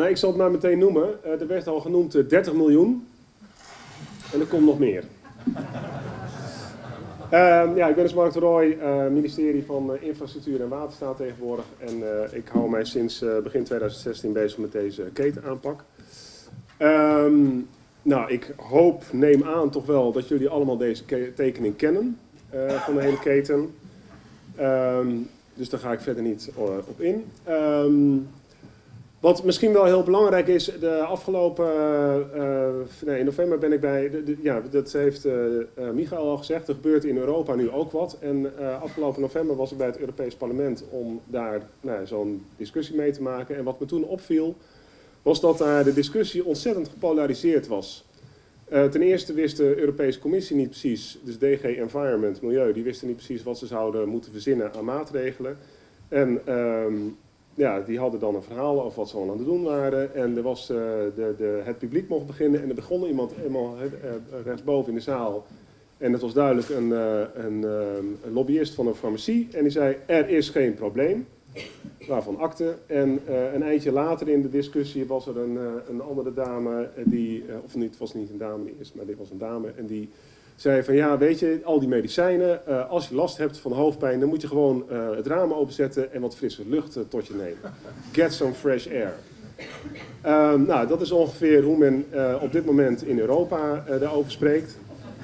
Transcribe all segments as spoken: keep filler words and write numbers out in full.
nou, ik zal het maar meteen noemen. Uh, er werd al genoemd uh, dertig miljoen. En er komt nog meer. Uh, ja, ik ben dus Mark de Rooij, uh, ministerie van uh, Infrastructuur en Waterstaat tegenwoordig. En uh, ik hou mij sinds uh, begin tweeduizend zestien bezig met deze ketenaanpak. Um, nou, ik hoop, neem aan toch wel dat jullie allemaal deze tekening kennen uh, van de hele keten. Um, dus daar ga ik verder niet uh, op in. Um, Wat misschien wel heel belangrijk is, de afgelopen, uh, nee, in november ben ik bij, de, de, ja, dat heeft uh, uh, Michael al gezegd, er gebeurt in Europa nu ook wat. En uh, afgelopen november was ik bij het Europees Parlement om daar nou, zo'n discussie mee te maken. En wat me toen opviel, was dat daar de discussie ontzettend gepolariseerd was. Uh, ten eerste wist de Europese Commissie niet precies, dus D G Environment, Milieu, die wisten niet precies wat ze zouden moeten verzinnen aan maatregelen. En um, ja, die hadden dan een verhaal over wat ze al aan het doen waren. En er was, uh, de, de, het publiek mocht beginnen en er begon iemand helemaal uh, rechtsboven in de zaal. En het was duidelijk een, uh, een, uh, een lobbyist van een farmacie. En die zei, er is geen probleem. Waarvan akte. En uh, een eindje later in de discussie was er een, uh, een andere dame, die, uh, of niet, het was niet een dame die is, maar dit was een dame. En die zei van ja, weet je, al die medicijnen, uh, als je last hebt van hoofdpijn, dan moet je gewoon uh, het raam openzetten en wat frisse lucht uh, tot je nemen. Get some fresh air. Um, nou, dat is ongeveer hoe men uh, op dit moment in Europa uh, daarover spreekt.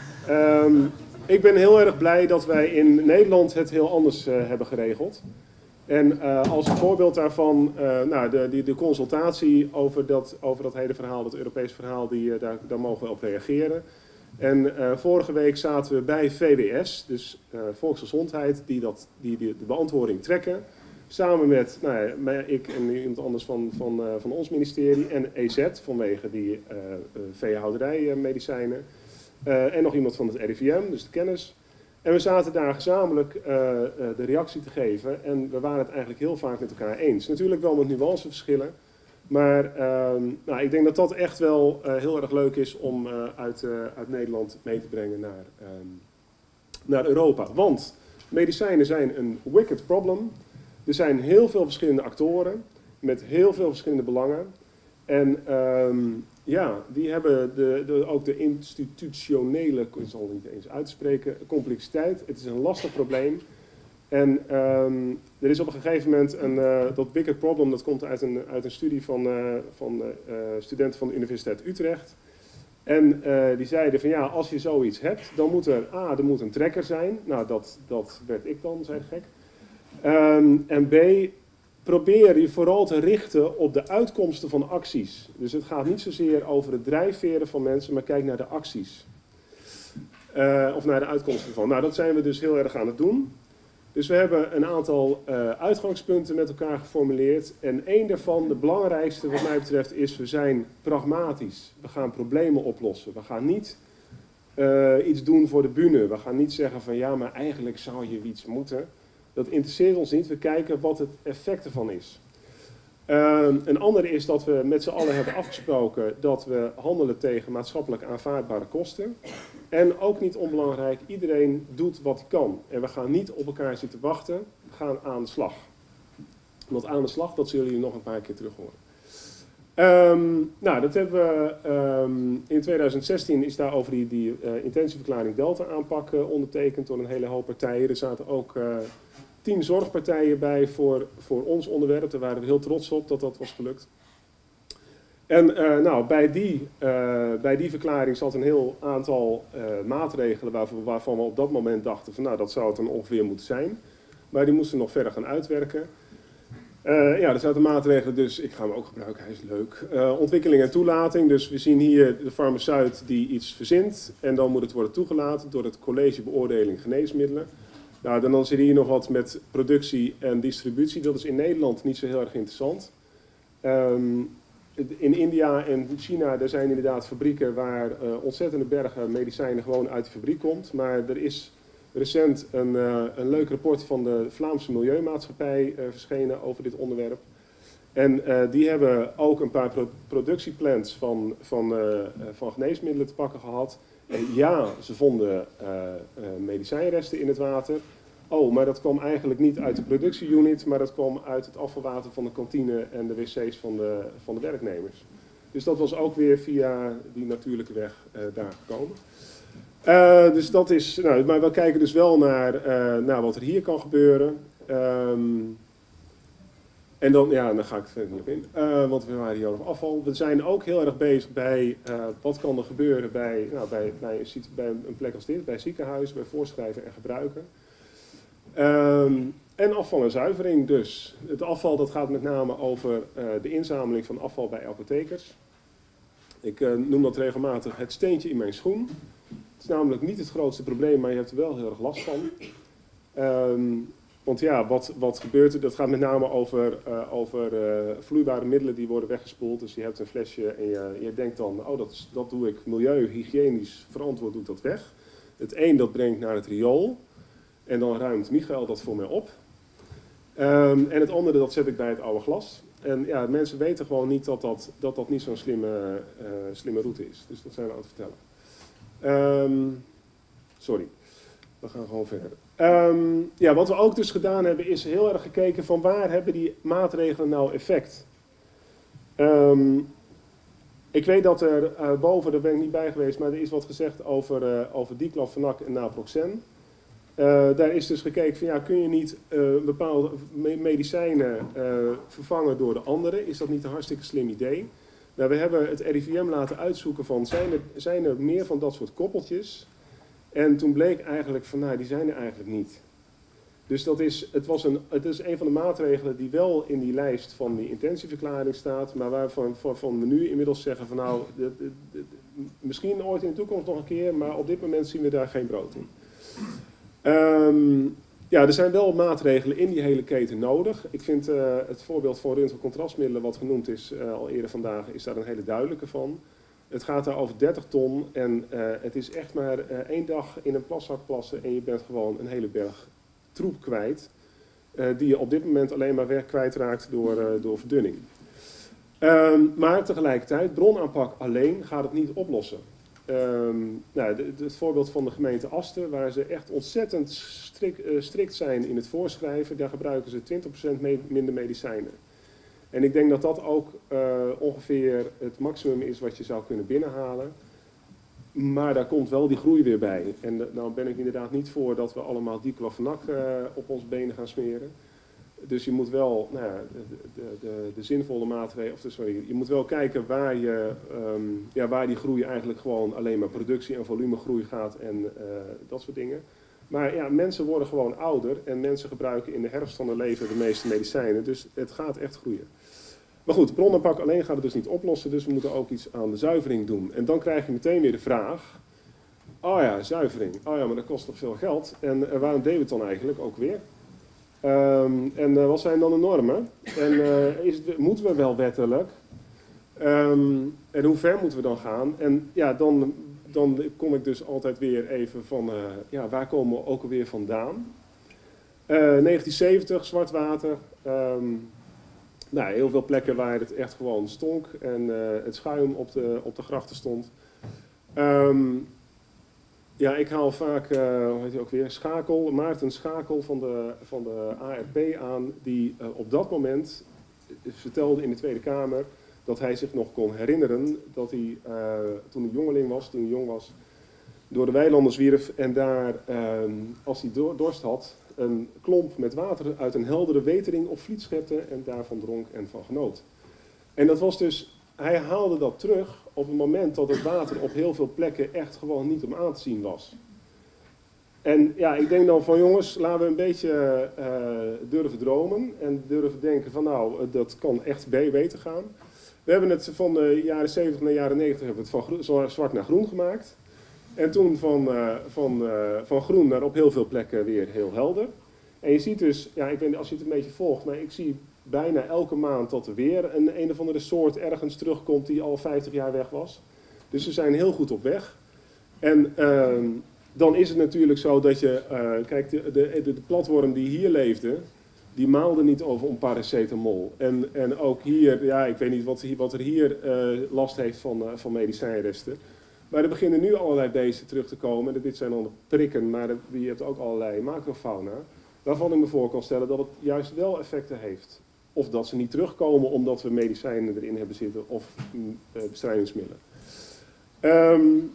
Um, ik ben heel erg blij dat wij in Nederland het heel anders uh, hebben geregeld. En uh, als een voorbeeld daarvan, uh, nou, de, die, de consultatie over dat, over dat hele verhaal, dat Europese verhaal, die, uh, daar, daar mogen we op reageren. En uh, vorige week zaten we bij V W S, dus uh, Volksgezondheid, die, dat, die, die de beantwoording trekken. Samen met nou ja, ik en iemand anders van, van, uh, van ons ministerie en E Z vanwege die uh, uh, veehouderijmedicijnen. Uh, en nog iemand van het R I V M, dus de kennis. En we zaten daar gezamenlijk uh, uh, de reactie te geven en we waren het eigenlijk heel vaak met elkaar eens. Natuurlijk wel met nuanceverschillen. Maar uh, nou, ik denk dat dat echt wel uh, heel erg leuk is om uh, uit, uh, uit Nederland mee te brengen naar, uh, naar Europa. Want medicijnen zijn een wicked problem. Er zijn heel veel verschillende actoren met heel veel verschillende belangen. En um, ja, die hebben de, de, ook de institutionele, ik zal het niet eens uitspreken, complexiteit. Het is een lastig probleem. En um, er is op een gegeven moment een, uh, dat wicked problem, dat komt uit een, uit een studie van, uh, van uh, studenten van de Universiteit Utrecht. En uh, die zeiden van ja, als je zoiets hebt, dan moet er, A, er moet een trekker zijn. Nou, dat, dat werd ik dan, zei gek. Um, en B, probeer je vooral te richten op de uitkomsten van acties. Dus het gaat niet zozeer over de drijfveren van mensen, maar kijk naar de acties. Uh, of naar de uitkomsten van. Nou, dat zijn we dus heel erg aan het doen. Dus we hebben een aantal uh, uitgangspunten met elkaar geformuleerd. En één daarvan, de belangrijkste wat mij betreft, is we zijn pragmatisch. We gaan problemen oplossen. We gaan niet uh, iets doen voor de bühne. We gaan niet zeggen van ja, maar eigenlijk zou je iets moeten. Dat interesseert ons niet. We kijken wat het effect ervan is. Uh, een andere is dat we met z'n allen hebben afgesproken dat we handelen tegen maatschappelijk aanvaardbare kosten. En ook niet onbelangrijk, iedereen doet wat hij kan. En we gaan niet op elkaar zitten wachten, we gaan aan de slag. Want aan de slag, dat zullen jullie nog een paar keer terug horen. Um, nou, dat hebben we um, in tweeduizend zestien is daar over die, die uh, intentieverklaring Delta aanpak uh, ondertekend door een hele hoop partijen. Er zaten ook uh, tien zorgpartijen bij voor, voor ons onderwerp. Daar waren we heel trots op dat dat was gelukt. En uh, nou, bij, die, uh, bij die verklaring zat een heel aantal uh, maatregelen waarvan, waarvan we op dat moment dachten van nou, dat zou het dan ongeveer moeten zijn. Maar die moesten nog verder gaan uitwerken. Uh, ja, er zaten maatregelen, dus ik ga hem ook gebruiken, hij is leuk. Uh, ontwikkeling en toelating, dus we zien hier de farmaceut die iets verzint en dan moet het worden toegelaten door het College Beoordeling Geneesmiddelen. Nou, dan, dan zit hier nog wat met productie en distributie, dat is in Nederland niet zo heel erg interessant. Um, in India en China, daar zijn inderdaad fabrieken waar uh, ontzettende bergen medicijnen gewoon uit de fabriek komt, maar er is recent een, uh, een leuk rapport van de Vlaamse Milieumaatschappij uh, verschenen over dit onderwerp. En uh, die hebben ook een paar pro productieplans van, van, uh, van geneesmiddelen te pakken gehad. En ja, ze vonden uh, uh, medicijnresten in het water. oh, maar dat kwam eigenlijk niet uit de productieunit, maar dat kwam uit het afvalwater van de kantine en de wc's van de, van de werknemers. Dus dat was ook weer via die natuurlijke weg uh, daar gekomen. Uh, dus dat is, nou, maar we kijken dus wel naar, uh, naar wat er hier kan gebeuren. Um, en dan, ja, dan ga ik er verder niet op in, uh, want we waren hier over afval. We zijn ook heel erg bezig bij uh, wat kan er gebeuren bij, nou, bij, bij, een, bij een plek als dit, bij ziekenhuizen, bij voorschrijven en gebruiken. Um, en afval en zuivering dus. Het afval dat gaat met name over uh, de inzameling van afval bij apothekers. Ik uh, noem dat regelmatig het steentje in mijn schoen. Het is namelijk niet het grootste probleem, maar je hebt er wel heel erg last van. Um, want ja, wat, wat gebeurt er? Dat gaat met name over, uh, over uh, vloeibare middelen die worden weggespoeld. Dus je hebt een flesje en je, je denkt dan, oh dat, is, dat doe ik milieu, hygiënisch verantwoord, doe ik dat weg. Het een dat brengt naar het riool en dan ruimt Michael dat voor mij op. Um, en het andere dat zet ik bij het oude glas. En ja, mensen weten gewoon niet dat dat, dat, dat niet zo'n slimme, uh, slimme route is. Dus dat zijn we aan het vertellen. Um, sorry, we gaan gewoon verder. Um, ja, wat we ook dus gedaan hebben is heel erg gekeken van waar hebben die maatregelen nou effect. Um, ik weet dat er uh, boven, daar ben ik niet bij geweest, maar er is wat gezegd over, uh, over diclofenac en naproxen. Uh, daar is dus gekeken van ja, kun je niet uh, bepaalde medicijnen uh, vervangen door de andere? Is dat niet een hartstikke slim idee? Nou, we hebben het R I V M laten uitzoeken van zijn er, zijn er meer van dat soort koppeltjes? En toen bleek eigenlijk van nou, die zijn er eigenlijk niet. Dus dat is, het, was een, het is een van de maatregelen die wel in die lijst van die intentieverklaring staat, maar waarvan van we nu inmiddels zeggen van nou, de, de, de, misschien ooit in de toekomst nog een keer, maar op dit moment zien we daar geen brood in. Um, ja, er zijn wel maatregelen in die hele keten nodig. Ik vind uh, het voorbeeld van röntgencontrastmiddelen wat genoemd is uh, al eerder vandaag, is daar een hele duidelijke van. Het gaat daar over dertig ton en uh, het is echt maar uh, één dag in een plaszak plassen en je bent gewoon een hele berg troep kwijt. Uh, die je op dit moment alleen maar weg kwijtraakt door, uh, door verdunning. Um, maar tegelijkertijd, bronaanpak alleen gaat het niet oplossen. Um, nou, de, de, het voorbeeld van de gemeente Asten, waar ze echt ontzettend strikt, uh, strikt zijn in het voorschrijven, daar gebruiken ze twintig procent me minder medicijnen. En ik denk dat dat ook uh, ongeveer het maximum is wat je zou kunnen binnenhalen. Maar daar komt wel die groei weer bij. En uh, nou ben ik inderdaad niet voor dat we allemaal diclofenac uh, op ons benen gaan smeren. Dus je moet wel, nou ja, de, de, de, de zinvolle maatregelen, of de, sorry, je moet wel kijken waar, je, um, ja, waar die groei eigenlijk gewoon alleen maar productie en volumegroei gaat en uh, dat soort dingen. Maar ja, mensen worden gewoon ouder en mensen gebruiken in de herfst van hun leven de meeste medicijnen. Dus het gaat echt groeien. Maar goed, bronaanpak alleen gaat het dus niet oplossen, dus we moeten ook iets aan de zuivering doen. En dan krijg je meteen weer de vraag, oh ja, zuivering, oh ja, maar dat kost toch veel geld. En uh, waarom deden we het dan eigenlijk ook weer? Um, en uh, wat zijn dan de normen? En uh, is het, moeten we wel wettelijk? Um, en hoe ver moeten we dan gaan? En ja, dan, dan kom ik dus altijd weer even van, uh, ja, waar komen we ook alweer vandaan? Uh, negentien zeventig, Zwartwater. Um, nou, heel veel plekken waar het echt gewoon stonk en uh, het schuim op de, op de grachten stond. Um, Ja, ik haal vaak, uh, hoe heet hij ook weer, Schakel, Maarten Schakel van de, van de A R P aan, die uh, op dat moment vertelde in de Tweede Kamer dat hij zich nog kon herinneren dat hij uh, toen hij jongeling was, toen hij jong was, door de weilanden zwierf en daar, uh, als hij do dorst had, een klomp met water uit een heldere wetering op vliet schepte en daarvan dronk en van genoot. En dat was dus... Hij haalde dat terug op het moment dat het water op heel veel plekken echt gewoon niet om aan te zien was. En ja, ik denk dan van jongens, laten we een beetje uh, durven dromen en durven denken van nou, dat kan echt beter gaan. We hebben het van de jaren zeventig naar de jaren negentig hebben we het van zwart naar groen gemaakt. En toen van, uh, van, uh, van groen naar op heel veel plekken weer heel helder. En je ziet dus, ja, ik weet niet als je het een beetje volgt, maar ik zie bijna elke maand dat er weer een een of andere soort ergens terugkomt die al vijftig jaar weg was. Dus ze zijn heel goed op weg. En uh, dan is het natuurlijk zo dat je, uh, kijk, de, de, de platworm die hier leefde, die maalde niet over om paracetamol. En, en ook hier, ja, ik weet niet wat, wat er hier uh, last heeft van, uh, van medicijnresten. Maar er beginnen nu allerlei beesten terug te komen. Dit zijn dan prikken, maar je hebt ook allerlei macrofauna. waarvan ik me voor kan stellen dat het juist wel effecten heeft. Of dat ze niet terugkomen omdat we medicijnen erin hebben zitten of uh, bestrijdingsmiddelen. Um,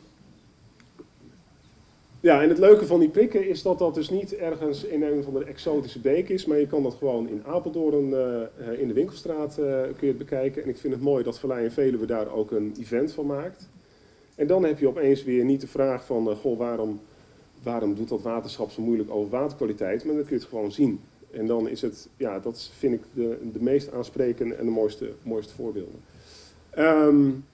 ja, en het leuke van die prikken is dat dat dus niet ergens in een van de exotische beek is, maar je kan dat gewoon in Apeldoorn uh, in de winkelstraat uh, kun je het bekijken. En ik vind het mooi dat Vallei en Veluwe daar ook een event van maakt. En dan heb je opeens weer niet de vraag van, uh, goh, waarom, waarom doet dat waterschap zo moeilijk over waterkwaliteit, maar dan kun je het gewoon zien. En dan is het, ja, dat vind ik de, de meest aansprekende en de mooiste, mooiste voorbeelden. Um,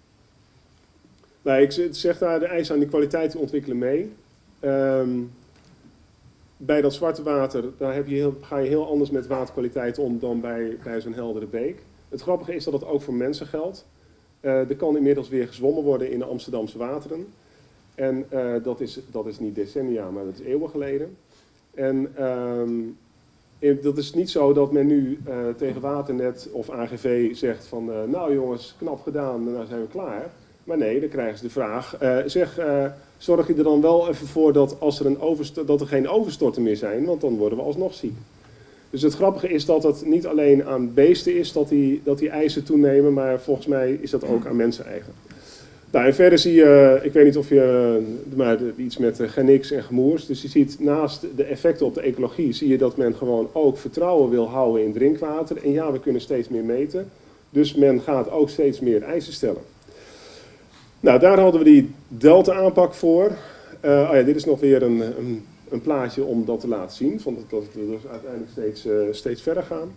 nou, ik zeg daar, de eisen aan die kwaliteit die ontwikkelen mee. Um, bij dat zwarte water, daar heb je heel, ga je heel anders met waterkwaliteit om dan bij, bij zo'n heldere beek. Het grappige is dat het ook voor mensen geldt. Uh, er kan inmiddels weer gezwommen worden in de Amsterdamse wateren. En uh, dat, is, dat is niet decennia, maar dat is eeuwen geleden. En um, dat is niet zo dat men nu uh, tegen Waternet of A G V zegt van, uh, nou jongens, knap gedaan, nou zijn we klaar. Maar nee, dan krijgen ze de vraag, uh, zeg, uh, zorg je er dan wel even voor dat, als er een dat er geen overstorten meer zijn, want dan worden we alsnog ziek. Dus het grappige is dat het niet alleen aan beesten is dat die, dat die eisen toenemen, maar volgens mij is dat ook aan mensen eigen. Nou, en verder zie je, ik weet niet of je, maar iets met genix en gemoers. Dus je ziet naast de effecten op de ecologie, zie je dat men gewoon ook vertrouwen wil houden in drinkwater. En ja, we kunnen steeds meer meten. Dus men gaat ook steeds meer eisen stellen. Nou, daar hadden we die delta-aanpak voor. Uh, oh ja, dit is nog weer een, een, een plaatje om dat te laten zien. Van dat we dus uiteindelijk steeds, uh, steeds verder gaan.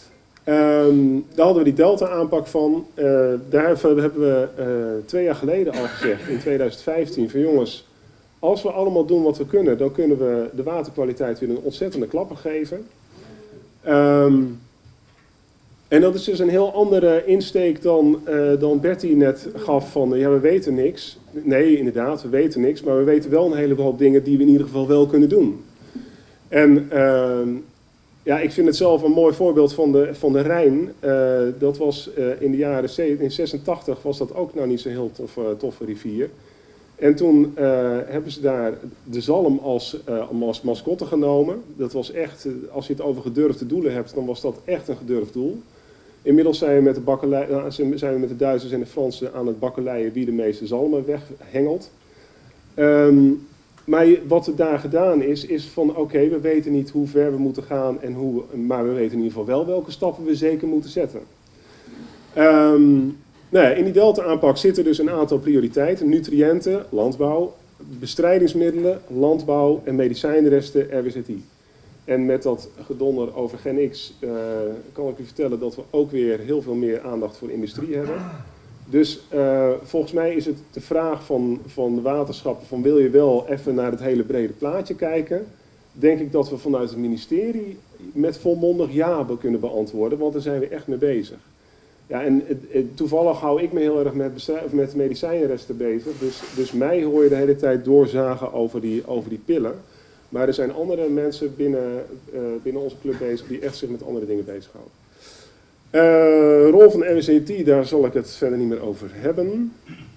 Um, daar hadden we die delta-aanpak van. Uh, daar hebben we uh, twee jaar geleden al gezegd, in tweeduizend vijftien, van jongens, als we allemaal doen wat we kunnen, dan kunnen we de waterkwaliteit weer een ontzettende klapper geven. Um, en dat is dus een heel andere insteek dan, uh, dan Bertie net gaf van, ja, we weten niks. Nee, inderdaad, we weten niks, maar we weten wel een heleboel dingen die we in ieder geval wel kunnen doen. En uh, ja, ik vind het zelf een mooi voorbeeld van de, van de Rijn. Uh, dat was uh, in de jaren in zesentachtig was dat ook nou niet zo'n heel toffe, toffe rivier. En toen uh, hebben ze daar de zalm als, uh, als mascotte genomen. Dat was echt, als je het over gedurfde doelen hebt, dan was dat echt een gedurfd doel. Inmiddels zijn we met de, bakkelei, zijn we met de Duitsers en de Fransen aan het bakkeleien wie de meeste zalmen weghengelt. Um, maar wat er daar gedaan is, is van oké, okay, we weten niet hoe ver we moeten gaan, en hoe, maar we weten in ieder geval wel welke stappen we zeker moeten zetten. Um, nou ja, in die delta-aanpak zitten dus een aantal prioriteiten: nutriënten, landbouw, bestrijdingsmiddelen, landbouw en medicijnresten, R W Z I. En met dat gedonder over genix uh, kan ik u vertellen dat we ook weer heel veel meer aandacht voor industrie hebben. Dus uh, volgens mij is het de vraag van, van de waterschappen van wil je wel even naar het hele brede plaatje kijken. Denk ik dat we vanuit het ministerie met volmondig ja kunnen beantwoorden, want daar zijn we echt mee bezig. Ja, en het, het, toevallig hou ik me heel erg met, met medicijnresten bezig, dus, dus mij hoor je de hele tijd doorzagen over die, over die pillen. Maar er zijn andere mensen binnen, uh, binnen onze club bezig die echt zich met andere dingen bezighouden. Uh, rol van R W Z I, daar zal ik het verder niet meer over hebben.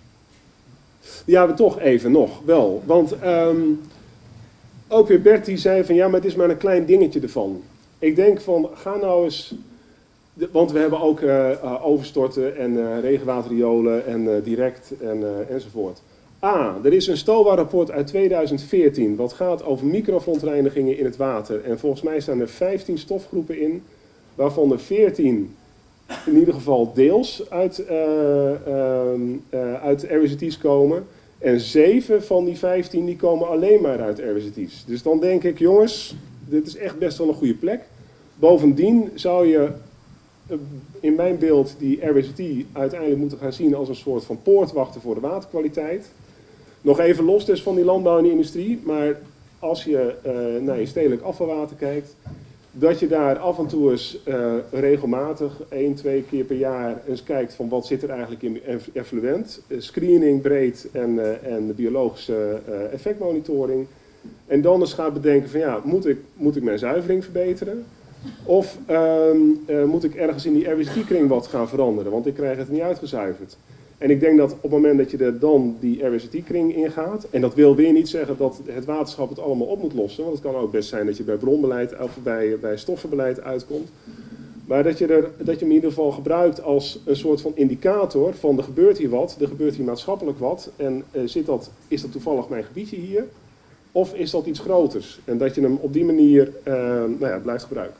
Ja, we toch even nog, wel. Want um, ook weer Bert die zei van ja, maar het is maar een klein dingetje ervan. Ik denk van, ga nou eens, de, want we hebben ook uh, uh, overstorten en uh, regenwaterriolen en uh, direct en, uh, enzovoort. A, er is een STOA-rapport uit tweeduizend veertien wat gaat over microverontreinigingen in het water. En volgens mij staan er vijftien stofgroepen in, waarvan er veertien in ieder geval deels uit, uh, uh, uh, uit R W Z I's komen. En zeven van die vijftien die komen alleen maar uit R W Z I's. Dus dan denk ik, jongens, dit is echt best wel een goede plek. Bovendien zou je uh, in mijn beeld die R W Z I uiteindelijk moeten gaan zien als een soort van poortwachter voor de waterkwaliteit. Nog even los dus van die landbouw en die industrie, maar als je uh, naar je stedelijk afvalwater kijkt, dat je daar af en toe eens uh, regelmatig, één, twee keer per jaar eens kijkt van wat zit er eigenlijk in effluent, uh, screening breed en, uh, en biologische uh, effectmonitoring. En dan eens gaat bedenken van ja, moet ik, moet ik mijn zuivering verbeteren? Of uh, uh, moet ik ergens in die R W Z I-kring wat gaan veranderen, want ik krijg het niet uitgezuiverd. En ik denk dat op het moment dat je er dan die R W Z T-kring ingaat, en dat wil weer niet zeggen dat het waterschap het allemaal op moet lossen, want het kan ook best zijn dat je bij bronbeleid of bij, bij stoffenbeleid uitkomt. Maar dat je, er, dat je hem in ieder geval gebruikt als een soort van indicator van er gebeurt hier wat, er gebeurt hier maatschappelijk wat. En uh, zit dat, is dat toevallig mijn gebiedje hier? Of is dat iets groters? En dat je hem op die manier uh, nou ja, blijft gebruiken.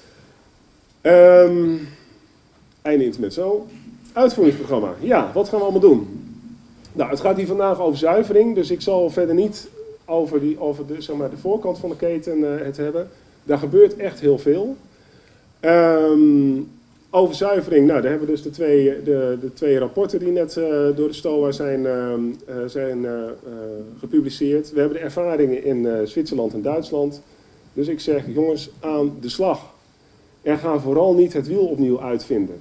Um, einde internet zo. Uitvoeringsprogramma. Ja, wat gaan we allemaal doen? Nou, het gaat hier vandaag over zuivering, dus ik zal verder niet over, die, over de, zeg maar, de voorkant van de keten uh, het hebben. Daar gebeurt echt heel veel. Um, over zuivering, nou, daar hebben we dus de twee, de, de twee rapporten die net uh, door de STOA zijn, uh, uh, zijn uh, uh, gepubliceerd. We hebben de ervaringen in uh, Zwitserland en Duitsland. Dus ik zeg, jongens, aan de slag. En ga vooral niet het wiel opnieuw uitvinden.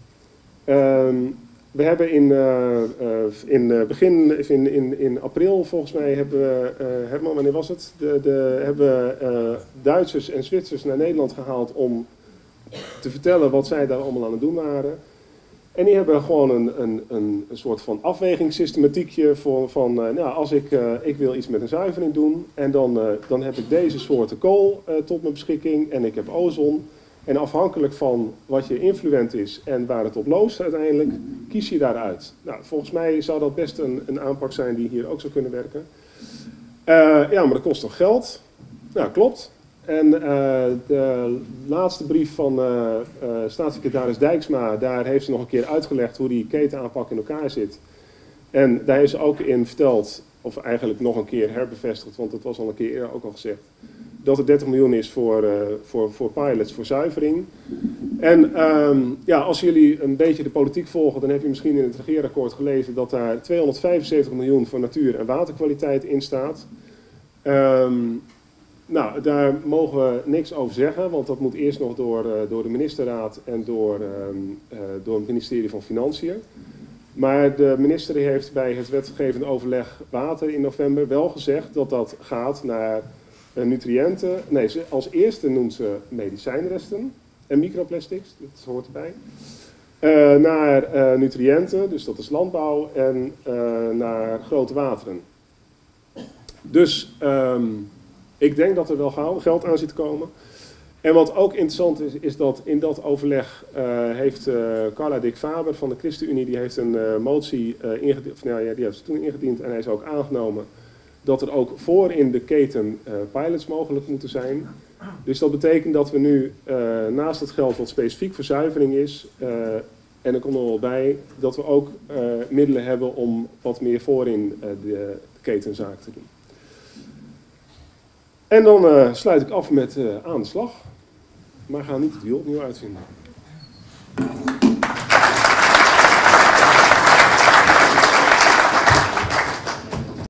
Um, we hebben in, uh, uh, in uh, begin, in, in, in april volgens mij hebben we, uh, Herman, wanneer was het? De, de, hebben we uh, Duitsers en Zwitsers naar Nederland gehaald om te vertellen wat zij daar allemaal aan het doen waren. En die hebben gewoon een, een, een, een soort van afwegingssystematiekje voor, van, uh, nou, als ik, uh, ik wil iets met een zuivering doen en dan, uh, dan heb ik deze soorten kool uh, tot mijn beschikking en ik heb ozon. En afhankelijk van wat je influent is en waar het op loost uiteindelijk, kies je daaruit. Nou, volgens mij zou dat best een, een aanpak zijn die hier ook zou kunnen werken. Uh, ja, maar dat kost toch geld? Nou, klopt. En uh, de laatste brief van uh, uh, staatssecretaris Dijksma, daar heeft ze nog een keer uitgelegd hoe die ketenaanpak in elkaar zit. En daar heeft ze ook in verteld, of eigenlijk nog een keer herbevestigd, want dat was al een keer eerder ook al gezegd, dat er dertig miljoen is voor, uh, voor, voor pilots, voor zuivering. En um, ja, als jullie een beetje de politiek volgen, dan heb je misschien in het regeerakkoord gelezen dat daar tweehonderdvijfenzeventig miljoen voor natuur- en waterkwaliteit in staat. Um, nou, daar mogen we niks over zeggen, want dat moet eerst nog door, uh, door de ministerraad en door, um, uh, door het ministerie van Financiën. Maar de minister heeft bij het wetgevende overleg water in november wel gezegd dat dat gaat naar uh, nutriënten. Nee, ze, als eerste noemt ze medicijnresten en microplastics, dat hoort erbij. Uh, naar uh, nutriënten, dus dat is landbouw, en uh, naar grote wateren. Dus um, ik denk dat er wel geld aan zit te komen. En wat ook interessant is, is dat in dat overleg uh, heeft uh, Carla Dick Faber van de ChristenUnie, die heeft een uh, motie uh, ingediend, of, nou ja, die heeft ze toen ingediend en hij is ook aangenomen, dat er ook voor in de keten uh, pilots mogelijk moeten zijn. Dus dat betekent dat we nu uh, naast het geld wat specifiek voor zuivering is, uh, en er komt nog wel bij, dat we ook uh, middelen hebben om wat meer voorin uh, de, de ketenzaak te doen. En dan uh, sluit ik af met uh, aan de slag. Maar ga niet het wiel opnieuw uitvinden.